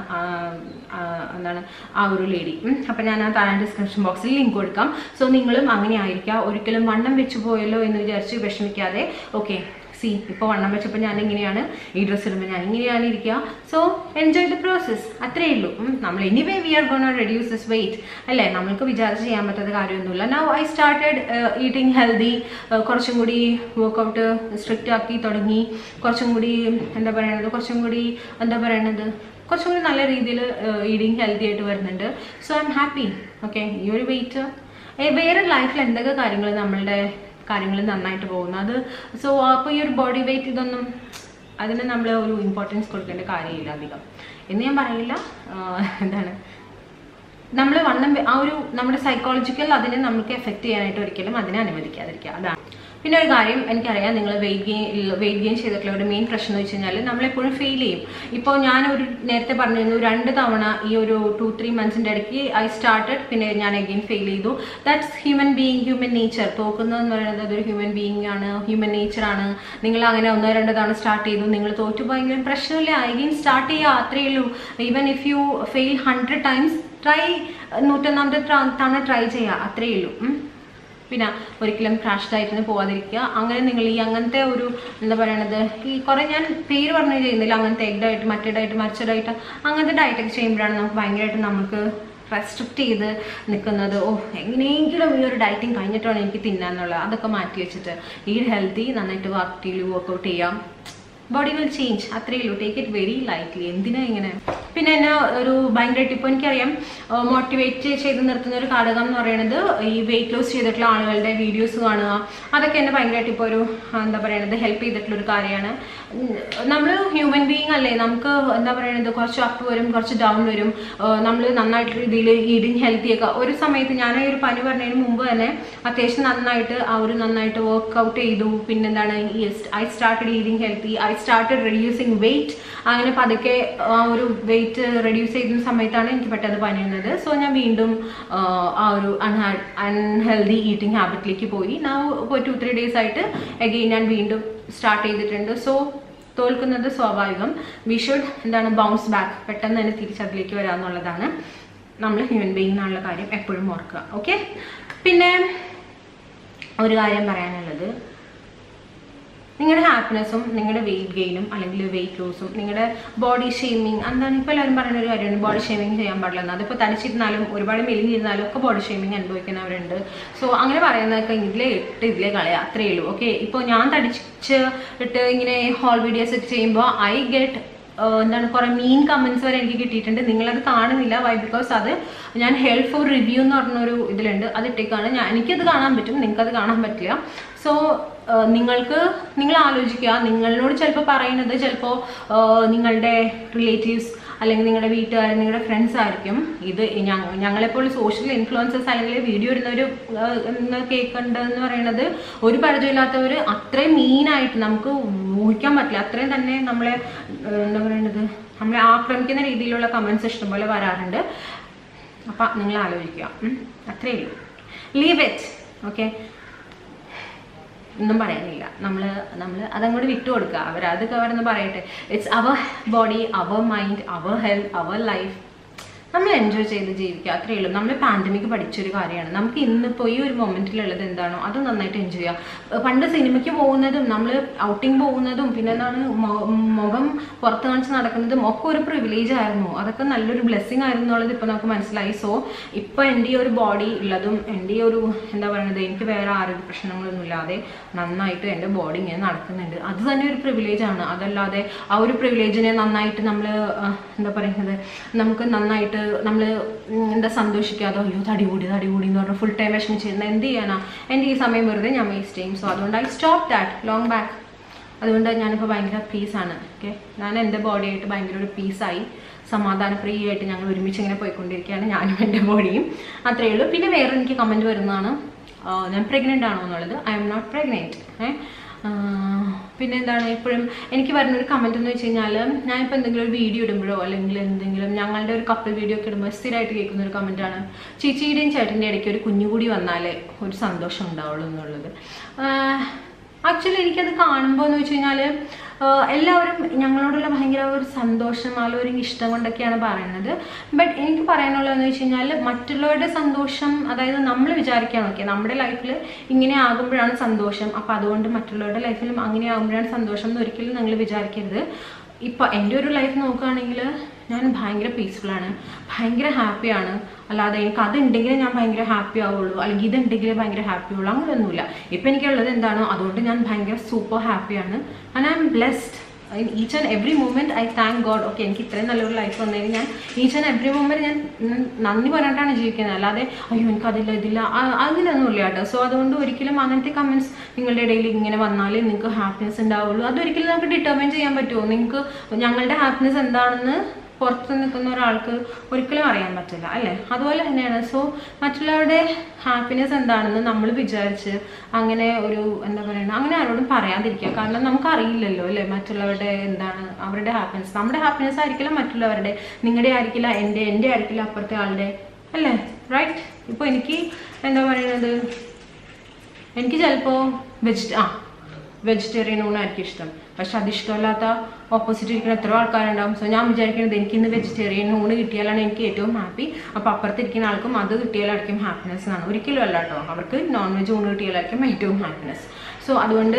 എന്താണ് ആ ഒരു ലേഡി. അപ്പം ഞാൻ ആ താഴെ ഡിസ്ക്രിപ്ഷൻ ബോക്സിൽ ലിങ്ക് കൊടുക്കാം. സോ നിങ്ങളും അങ്ങനെ ആയിരിക്കാം. ഒരിക്കലും വണ്ണം വെച്ച് പോയല്ലോ എന്ന് വിചാരിച്ച് വിഷമിക്കാതെ ഓക്കെ സി ഇപ്പോൾ വണ്ണം വെച്ചപ്പോൾ ഞാൻ ഇങ്ങനെയാണ്, ഈ ഡ്രസ്സ് ഇടുമ്പോൾ ഞാൻ ഇങ്ങനെയാണ് ഇരിക്കുക. സോ എൻജോയ് ദ പ്രോസസ്സ്, അത്രയേ ഉള്ളൂ. നമ്മൾ anyway we are gonna reduce this weight അല്ലേ, നമ്മൾക്ക് വിചാരിച്ച് ചെയ്യാൻ പറ്റാത്ത കാര്യമൊന്നുമില്ല. Now I started eating healthy, കുറച്ചും കൂടി വർക്കൗട്ട് സ്ട്രിക്റ്റ് ആക്കി തുടങ്ങി, കുറച്ചും കൂടി എന്താ പറയണത് കുറച്ചും കൂടി എന്താ പറയണത് കുറച്ചും കൂടി നല്ല രീതിയിൽ ഈറ്റിംഗ് ഹെൽത്തി ആയിട്ട് വരുന്നുണ്ട്. So I I'm. Happy, okay ഒരു വെയിറ്റ് വേറെ ലൈഫിൽ എന്തൊക്കെ കാര്യങ്ങൾ നമ്മളുടെ കാര്യങ്ങൾ നന്നായിട്ട് പോകുന്നു അത്. സോ അപ്പോൾ ഈ ഒരു ബോഡി വെയിറ്റ് ഇതൊന്നും അതിന് നമ്മൾ ഒരു ഇമ്പോർട്ടൻസ് കൊടുക്കേണ്ട കാര്യമില്ല അധികം എന്ന് ഞാൻ പറയില്ല. എന്താണ് നമ്മൾ വണ്ണം ആ ഒരു നമ്മുടെ സൈക്കോളജിക്കൽ അതിനെ നമുക്ക് എഫക്റ്റ് ചെയ്യാനായിട്ട് ഒരിക്കലും അതിനെ അനുവദിക്കാതിരിക്കുക. അതാണ്. പിന്നെ ഒരു കാര്യം എനിക്കറിയാം, നിങ്ങൾ വെയിറ്റ് ഗെയിൻ വെയിറ്റ് ഗെയിൻ ചെയ്തിട്ടുള്ള ഒരു മെയിൻ പ്രശ്നം എന്ന് വെച്ച് കഴിഞ്ഞാൽ നമ്മളെപ്പോഴും ഫെയിൽ ചെയ്യും. ഇപ്പോൾ ഞാനൊരു നേരത്തെ പറഞ്ഞിരുന്നു രണ്ട് തവണ ഈ ഒരു ടു ത്രീ മന്ത്സിൻ്റെ ഇടയ്ക്ക് ഐ സ്റ്റാർട്ടഡ്, പിന്നെ ഞാൻ അഗെയിൻ ഫെയിൽ ചെയ്തു. That's human being, human nature. തോക്കുന്നതെന്ന് പറയുന്നത് അതൊരു ഹ്യൂമൻ ബീയിങ് ആണ്, ഹ്യൂമൻ നേച്ചറാണ്. നിങ്ങൾ അങ്ങനെ ഒന്നോ രണ്ടോ തവണ സ്റ്റാർട്ട് ചെയ്തു, നിങ്ങൾ തോറ്റുപോയെങ്കിലും പ്രശ്നമില്ല, അഗെയിൻ സ്റ്റാർട്ട് ചെയ്യുക, അത്രയേ ഉള്ളൂ. Even if you fail hundred times try, നൂറ്റൊന്നാമത്തെ തവണ ട്രൈ ചെയ്യുക, അത്രയേ ഉള്ളൂ. പിന്നെ ഒരിക്കലും ക്രാഷ് ഡയറ്റിന് പോകാതിരിക്കുക. അങ്ങനെ നിങ്ങൾ ഈ അങ്ങനത്തെ ഒരു എന്താ പറയണത് ഈ കുറേ ഞാൻ പേര് പറഞ്ഞു ചെയ്യുന്നില്ല, അങ്ങനത്തെ എഗ് ഡയറ്റ് മറ്റേ ഡയറ്റ് മറിച്ച ഡയറ്റ് അങ്ങനത്തെ ഡയറ്റൊക്കെ ചെയ്യുമ്പോഴാണ് നമുക്ക് ഭയങ്കരമായിട്ട് നമുക്ക് റെസ്ട്രിക്റ്റ് ചെയ്ത് നിൽക്കുന്നത്. ഓ എങ്ങനെയെങ്കിലും ഈ ഒരു ഡയറ്റിങ് കഴിഞ്ഞിട്ടാണ് എനിക്ക് തിന്നാന്നുള്ളത്. അതൊക്കെ മാറ്റി വെച്ചിട്ട് ഈ ഹെൽത്തി നന്നായിട്ട് ആക്റ്റീവ്ലി വർക്കൗട്ട് ചെയ്യാം. ബോഡി വിൽ ചേഞ്ച്, അത്രയേ ഉള്ളൂ. Take it very lightly. എന്തിനാ ഇങ്ങനെ? പിന്നെ എന്നെ ഒരു ഭയങ്കരമായിട്ട് ഇപ്പോൾ എനിക്കറിയാം മോട്ടിവേറ്റ് ചെയ്ത് നിർത്തുന്ന ഒരു ഘടകം എന്ന് പറയുന്നത് ഈ വെയിറ്റ് ലോസ് ചെയ്തിട്ടുള്ള ആളുകളുടെ വീഡിയോസ് കാണുക. അതൊക്കെ എന്നെ ഭയങ്കരമായിട്ട് ഇപ്പോൾ ഒരു എന്താ പറയുന്നത് ഹെൽപ്പ് ചെയ്തിട്ടുള്ളൊരു കാര്യമാണ്. നമ്മൾ ഹ്യൂമൻ ബീയിങ് അല്ലേ, നമുക്ക് എന്താ പറയുന്നത് കുറച്ച് അപ്പ് വരും, കുറച്ച് ഡൗൺ വരും. നമ്മൾ നന്നായിട്ട് രീതിയിൽ ഈഡിങ് ഹെൽത്തിയൊക്കെ ഒരു സമയത്ത് ഞാൻ ഈ ഒരു പനി പറഞ്ഞതിന് മുമ്പ് തന്നെ അത്യാവശ്യം നന്നായിട്ട് ആ ഒരു നന്നായിട്ട് വർക്ക്ഔട്ട് ചെയ്തു. പിന്നെന്താണ് I started eating healthy, I started reducing weight. അങ്ങനെ പതുക്കെ ആ ഒരു വെയിറ്റ് റെഡ്യൂസ് ചെയ്യുന്ന സമയത്താണ് എനിക്ക് പെട്ടെന്ന് പനി വന്നത്. സോ ഞാൻ വീണ്ടും ആ ഒരു അൺഹെൽത്തി ഈറ്റിംഗ് ഹാബിറ്റിലേക്ക് പോയി. ഞാൻ ഇപ്പോൾ ടു ത്രീ ഡേയ്സ് ആയിട്ട് അഗെയിൻ ഞാൻ വീണ്ടും സ്റ്റാർട്ട് ചെയ്തിട്ടുണ്ട്. സോ തോൽക്കുന്നത് സ്വാഭാവികം. വി ഷുഡ് എന്താണ് ബൗൺസ് ബാക്ക്, പെട്ടെന്ന് തന്നെ തിരിച്ചതിലേക്ക് വരാമെന്നുള്ളതാണ് നമ്മൾ ഹ്യൂമൻ ബീയിങ് എന്നുള്ള കാര്യം എപ്പോഴും ഓർക്കുക. ഓക്കെ, പിന്നെ ഒരു കാര്യം പറയാനുള്ളത്, നിങ്ങളുടെ ഹാപ്പിനെസ്സും നിങ്ങളുടെ വെയിറ്റ് ഗെയിനും അല്ലെങ്കിൽ വെയിറ്റ് ലോസും നിങ്ങളുടെ ബോഡി ഷെയ്മിങ് എന്താണ് ഇപ്പോൾ എല്ലാവരും പറയുന്ന ഒരു കാര്യമാണ്, ബോഡി ഷെയ്മിങ് ചെയ്യാൻ പാടില്ലെന്ന്. അതിപ്പോൾ തടിച്ചിരുന്നാലും ഒരുപാട് മെലിഞ്ഞിരുന്നാലും ഒക്കെ ബോഡി ഷെയ്മിങ് അനുഭവിക്കുന്നവരുണ്ട്. സോ അങ്ങനെ പറയുന്നതൊക്കെ ഇതിലെ ഇട്ട് ഇതിലെ കളയാം, അത്രയേ ഉള്ളൂ. ഓക്കെ, ഇപ്പോൾ ഞാൻ തടിച്ച് ഇട്ട് ഇങ്ങനെ ഹോൾ വീഡിയോസ് ഒക്കെ ചെയ്യുമ്പോൾ ഐ ഗെറ്റ് എന്താണ് കുറേ മീൻ കമൻസ് വരെ എനിക്ക് കിട്ടിയിട്ടുണ്ട്. നിങ്ങളത് കാണുന്നില്ല. വൈ? ബിക്കോസ് അത് ഞാൻ ഹെൽപ്പ് ഫോർ റിവ്യൂ എന്ന് പറഞ്ഞൊരു ഇതിലുണ്ട്, അത് ഇട്ടേക്കാണ്. ഞാൻ എനിക്കത് കാണാൻ പറ്റും, നിങ്ങൾക്കത് കാണാൻ പറ്റില്ല. സോ നിങ്ങൾക്ക് നിങ്ങൾ ആലോചിക്കുക, നിങ്ങളോട് ചിലപ്പോൾ പറയുന്നത് ചിലപ്പോൾ നിങ്ങളുടെ റിലേറ്റീവ്സ് അല്ലെങ്കിൽ നിങ്ങളുടെ വീട്ടുകാർ, നിങ്ങളുടെ ഫ്രണ്ട്സ് ആയിരിക്കും. ഇത് ഞങ്ങളെപ്പോൾ സോഷ്യൽ ഇൻഫ്ലുവൻസേഴ്സ് അല്ലെങ്കിൽ വീഡിയോ ഇടുന്നവർ കേൾക്കേണ്ടതെന്ന് പറയുന്നത് ഒരു പരിചയമില്ലാത്തവർ അത്രയും മീനായിട്ട് നമുക്ക് ഊഹിക്കാൻ പറ്റില്ല, അത്രയും തന്നെ നമ്മളെ എന്താ പറയുന്നത് നമ്മളെ ആക്രമിക്കുന്ന രീതിയിലുള്ള കമൻസ് ഇഷ്ടംപോലെ വരാറുണ്ട്. അപ്പം നിങ്ങൾ ആലോചിക്കുക, അത്രയേ ഉള്ളൂ. Leave it. ഓക്കെ, ഒന്നും പറയാനില്ല. നമ്മൾ നമ്മൾ അതങ്ങോട്ട് വിട്ടു കൊടുക്കുക. അവരതൊക്കെ അവരെന്ന് പറയട്ടെ. It's our body, our mind, our health, our life. നമ്മൾ എൻജോയ് ചെയ്ത് ജീവിക്കുക, അത്രയേ ഉള്ളൂ. നമ്മൾ പാൻഡമിക് പഠിച്ചൊരു കാര്യമാണ്. നമുക്ക് ഇന്നിപ്പോൾ ഈ ഒരു മൊമെൻറ്റിലുള്ളത് എന്താണോ അത് നന്നായിട്ട് എൻജോയ് ചെയ്യുക. പണ്ട് സിനിമയ്ക്ക് പോകുന്നതും നമ്മൾ ഔട്ടിങ് പോകുന്നതും പിന്നെ എന്താണ് മുഖം പുറത്ത് കാണിച്ച് നടക്കുന്നതും ഒക്കെ ഒരു പ്രിവിലേജ് ആയിരുന്നു. അതൊക്കെ നല്ലൊരു ബ്ലെസ്സിങ് ആയിരുന്നു എന്നുള്ളത് ഇപ്പോൾ നമുക്ക് മനസ്സിലായി. സോ ഇപ്പോൾ എൻ്റെ ഈ ഒരു ബോഡി ഉള്ളതും എൻ്റെ ഈ ഒരു എന്താ പറയുന്നത് എനിക്ക് വേറെ ആരോഗ്യ പ്രശ്നങ്ങളൊന്നും ഇല്ലാതെ നന്നായിട്ട് എൻ്റെ ബോഡി ഇങ്ങനെ നടക്കുന്നുണ്ട്. അത് തന്നെ ഒരു പ്രിവിലേജാണ്. അതല്ലാതെ ആ ഒരു പ്രിവിലേജിനെ നന്നായിട്ട് നമ്മൾ എന്താ പറയുന്നത് നമുക്ക് നന്നായിട്ട് നമ്മൾ എന്താ സന്തോഷിക്കാതോ അയ്യോ തടി കൂടി തടി കൂടി എന്ന് പറഞ്ഞാൽ ഫുൾ ടൈം വിഷമം ചെയ്യുന്ന എന്ത് ചെയ്യാനാ? എൻ്റെ ഈ സമയം വെറുതെ ഞാൻ വേസ്റ്റ് ചെയ്യും. സോ അതുകൊണ്ട് I stop that long back. അതുകൊണ്ട് ഞാനിപ്പോൾ ഭയങ്കര പീസാണ്. ഓക്കെ, ഞാൻ എൻ്റെ ബോഡിയായിട്ട് ഭയങ്കര ഒരു പീസായി, സമാധാന ഫ്രീ ആയിട്ട് ഞങ്ങൾ ഒരുമിച്ച് ഇങ്ങനെ പോയിക്കൊണ്ടിരിക്കുകയാണ്, ഞാനും എൻ്റെ ബോഡിയും. അത്രയേ ഉള്ളൂ. പിന്നെ വേറെ എനിക്ക് കമൻറ്റ് വരുന്നതാണ് ഞാൻ പ്രഗ്നൻ്റ് ആണോ എന്നുള്ളത്. I'm not pregnant. ഏഹ് പിന്നെ എന്താണ് എപ്പോഴും എനിക്ക് വരുന്നൊരു കമൻറ്റ് എന്ന് വെച്ച് കഴിഞ്ഞാൽ ഞാനിപ്പോൾ എന്തെങ്കിലും ഒരു വീഡിയോ ഇടുമ്പോഴോ അല്ലെങ്കിൽ എന്തെങ്കിലും ഞങ്ങളുടെ ഒരു കപ്പിൾ വീഡിയോ ഒക്കെ ഇടുമ്പോൾ സ്ഥിരമായിട്ട് കേൾക്കുന്ന ഒരു കമൻറ്റാണ്, ചേച്ചിയുടെയും ചേട്ടൻ്റെ ഇടയ്ക്ക് ഒരു കുഞ്ഞുകൂടി വന്നാലേ ഒരു സന്തോഷം ഉണ്ടാവുള്ളൂ എന്നുള്ളത്. ആക്ച്വലി എനിക്കത് കാണുമ്പോൾ എന്ന് വെച്ച് കഴിഞ്ഞാൽ എല്ലാവരും ഞങ്ങളോടുള്ള ഭയങ്കര ഒരു സന്തോഷം അല്ലെങ്കിൽ ഒരു ഇഷ്ടം കൊണ്ടൊക്കെയാണ് പറയുന്നത്. ബട്ട് എനിക്ക് പറയാനുള്ളതെന്ന് വെച്ച് കഴിഞ്ഞാൽ മറ്റുള്ളവരുടെ സന്തോഷം, അതായത് നമ്മൾ വിചാരിക്കാൻ നോക്കിയാൽ നമ്മുടെ ലൈഫിൽ ഇങ്ങനെ ആകുമ്പോഴാണ് സന്തോഷം, അപ്പം അതുകൊണ്ട് മറ്റുള്ളവരുടെ ലൈഫിലും അങ്ങനെ ആകുമ്പോഴാണ് സന്തോഷം എന്ന് ഒരിക്കലും നിങ്ങൾ വിചാരിക്കരുത്. ഇപ്പോൾ എൻ്റെ ഒരു ലൈഫ് നോക്കുകയാണെങ്കിൽ ഞാൻ ഭയങ്കര പീസ്ഫുള്ളാണ്, ഭയങ്കര ഹാപ്പിയാണ്. അല്ലാതെ എനിക്ക് അതുണ്ടെങ്കിലേ ഞാൻ ഭയങ്കര ഹാപ്പി ആവുള്ളൂ അല്ലെങ്കിൽ ഇതുണ്ടെങ്കിലേ ഭയങ്കര ഹാപ്പി ആവുള്ളൂ, അങ്ങനെയൊന്നുമില്ല. ഇപ്പം എനിക്കുള്ളത് എന്താണോ അതുകൊണ്ട് ഞാൻ ഭയങ്കര സൂപ്പർ ഹാപ്പിയാണ്. And I'm blessed in each and every moment. I thank God. Okay, എനിക്ക് ഇത്രയും നല്ലൊരു ലൈഫ് വന്നതിന് ഞാൻ ഈച്ച് ആൻഡ് എവറി മൂമെൻറ്റ് ഞാൻ നന്ദി പറഞ്ഞിട്ടാണ് ജീവിക്കുന്നത്. അല്ലാതെ അയ്യോ എനിക്കതില്ല ഇതില്ല അങ്ങനെയൊന്നും ഇല്ല കേട്ടോ. സോ അതുകൊണ്ട് ഒരിക്കലും അങ്ങനത്തെ കമൻറ്റ്സ് നിങ്ങളുടെ ഇടയിൽ ഇങ്ങനെ വന്നാലേ നിങ്ങൾക്ക് ഹാപ്പിനെസ് ഉണ്ടാവുള്ളൂ. അതൊരിക്കലും നമുക്ക് ഡിറ്റർമൈൻ ചെയ്യാൻ പറ്റുമോ? നിങ്ങൾക്ക് ഞങ്ങളുടെ ഹാപ്പിനെസ് എന്താണെന്ന് പുറത്ത് നിൽക്കുന്ന ഒരാൾക്ക് ഒരിക്കലും അറിയാൻ പറ്റില്ല അല്ലേ? അതുപോലെ തന്നെയാണ്. സോ മറ്റുള്ളവരുടെ ഹാപ്പിനെസ് എന്താണെന്ന് നമ്മൾ വിചാരിച്ച് അങ്ങനെ ഒരു എന്താ പറയുക അങ്ങനെ ആരോടും പറയാതിരിക്കുക. കാരണം നമുക്കറിയില്ലല്ലോ അല്ലേ മറ്റുള്ളവരുടെ എന്താണ് അവരുടെ ഹാപ്പിനെസ്. നമ്മുടെ ഹാപ്പിനെസ് ആയിരിക്കില്ല മറ്റുള്ളവരുടെ, നിങ്ങളുടെ ആയിരിക്കില്ല എൻ്റെ, എൻ്റെ ആയിരിക്കില്ല അപ്പുറത്തെ ആളുടെ, അല്ലേ? റൈറ്റ്. ഇപ്പോൾ എനിക്ക് എന്താ പറയുന്നത് എനിക്ക് ചിലപ്പോൾ വെജിറ്റ ആ വെജിറ്റേറിയൻ ഊണായിരിക്കും ഇഷ്ടം, പക്ഷെ അതിഷ്ടമല്ലാത്ത ഓപ്പോസിറ്റ് ഇരിക്കുന്ന എത്രയോ ആൾക്കാരുണ്ടാവും. സോ ഞാൻ വിചാരിക്കുന്നത് എനിക്കിന്ന് വെജിറ്റേറിയൻ ഊണ് കിട്ടിയാലാണ് എനിക്ക് ഏറ്റവും ഹാപ്പി, അപ്പോൾ അപ്പുറത്തിരിക്കുന്ന ആൾക്കും അത് കിട്ടിയാലായിരിക്കും ഹാപ്പിനെസ് എന്നാണ്. ഒരിക്കലും അല്ല കേട്ടോ, അവർക്ക് നോൺ വെജ് ഊണ് കിട്ടിയാലായിരിക്കും ഏറ്റവും ഹാപ്പിനെസ്. സോ അതുകൊണ്ട്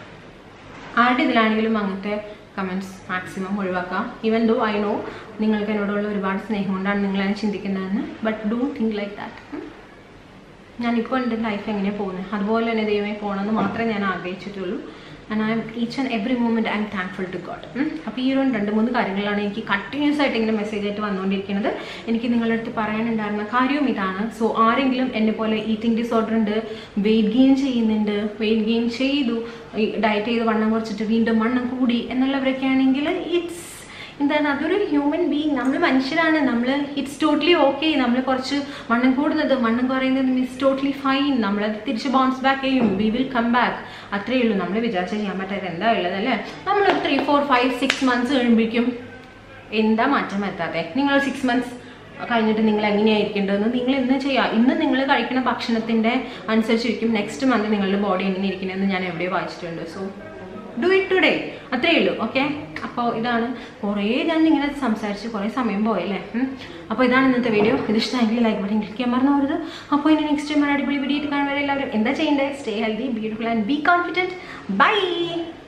ആരുടെ ഇതിലാണെങ്കിലും അങ്ങനത്തെ കമൻറ്റ്സ് മാക്സിമം ഒഴിവാക്കുക. ഈവൻ ദോ ഐ നോ നിങ്ങൾക്ക് എന്നോടുള്ള ഒരുപാട് സ്നേഹം കൊണ്ടാണ് നിങ്ങളതിനെ ചിന്തിക്കുന്നതെന്ന്, but don't think like that. ഞാനിപ്പോൾ എൻ്റെ ലൈഫ് എങ്ങനെ പോകുന്നത് അതുപോലെ തന്നെ ദൈവമേ പോകണമെന്ന് മാത്രമേ ഞാൻ ആഗ്രഹിച്ചിട്ടുള്ളൂ. And I'm each and every moment I'm thankful to God. അപ്പോൾ ഈ ഒരു രണ്ട് മൂന്ന് കാര്യങ്ങളാണ് എനിക്ക് കണ്ടിന്യൂസ് ആയിട്ട് ഇങ്ങനെ മെസ്സേജ് ആയിട്ട് വന്നുകൊണ്ടിരിക്കുന്നത്. എനിക്ക് നിങ്ങളുടെ അടുത്ത് പറയാനുണ്ടായിരുന്ന കാര്യവും ഇതാണ്. സോ ആരെങ്കിലും എന്നെ പോലെ ഈറ്റിംഗ് ഡിസോർഡർ ഉണ്ട്, വെയിറ്റ് ഗെയിൻ ചെയ്യുന്നുണ്ട്, വെയിറ്റ് ഗെയിൻ ചെയ്തു, ഡയറ്റ് ചെയ്ത് വണ്ണം കുറച്ചിട്ട് വീണ്ടും വണ്ണം കൂടി എന്നുള്ളവരൊക്കെ ആണെങ്കിൽ ഇറ്റ്സ് എന്താണ്, അതൊരു ഹ്യൂമൻ ബീങ്, നമ്മൾ മനുഷ്യരാണ്, നമ്മൾ ഇറ്റ്സ് ടോട്ടലി ഓക്കെ. നമ്മൾ കുറച്ച് വണ്ണം കൂടുന്നത് വണ്ണം കുറയുന്നത് ഇറ്റ്സ് ടോട്ടലി ഫൈൻ. നമ്മളത് തിരിച്ച് ബൗൺസ് ബാക്ക് ചെയ്യും, വി വിൽ കം ബാക്ക്. അത്രയേ ഉള്ളൂ. നമ്മൾ വിചാരിച്ചാൽ ചെയ്യാൻ പറ്റാത്ത എന്താ ഉള്ളത് അല്ലേ? നമ്മളൊരു three four five six months കഴിയുമ്പോഴേക്കും എന്താ മാറ്റം എത്താതെ? നിങ്ങൾ സിക്സ് മന്ത്സ് കഴിഞ്ഞിട്ട് നിങ്ങൾ എങ്ങനെയായിരിക്കേണ്ടതെന്ന് നിങ്ങൾ ഇന്ന് ചെയ്യുക. ഇന്ന് നിങ്ങൾ കഴിക്കുന്ന ഭക്ഷണത്തിൻ്റെ അനുസരിച്ചിരിക്കും നെക്സ്റ്റ് മന്ത് നിങ്ങളുടെ ബോഡി എങ്ങനെ ഇരിക്കണമെന്ന് ഞാൻ എവിടെയോ വായിച്ചിട്ടുണ്ട്. സോ ഡു ഇറ്റ് ടുഡേ, അത്രയേ ഉള്ളൂ. ഓക്കെ, അപ്പോൾ ഇതാണ്. കുറേ ഞാൻ ഇങ്ങനെ സംസാരിച്ച് കുറേ സമയം പോയല്ലേ. അപ്പോൾ ഇതാണ് ഇന്നത്തെ വീഡിയോ. ഇത് ഇഷ്ടമെങ്കിൽ ലൈക്ക് ബട്ടൺ ക്ലിക്ക് ചെയ്യാൻ മറന്നു പോകരുത്. അപ്പോൾ ഇനി നെക്സ്റ്റ് ടൈം അടിപൊളി വീഡിയോ കാണുമ്പോൾ എല്ലാവരും എന്താ ചെയ്യേണ്ടത്? Stay healthy, beautiful and be confident. By.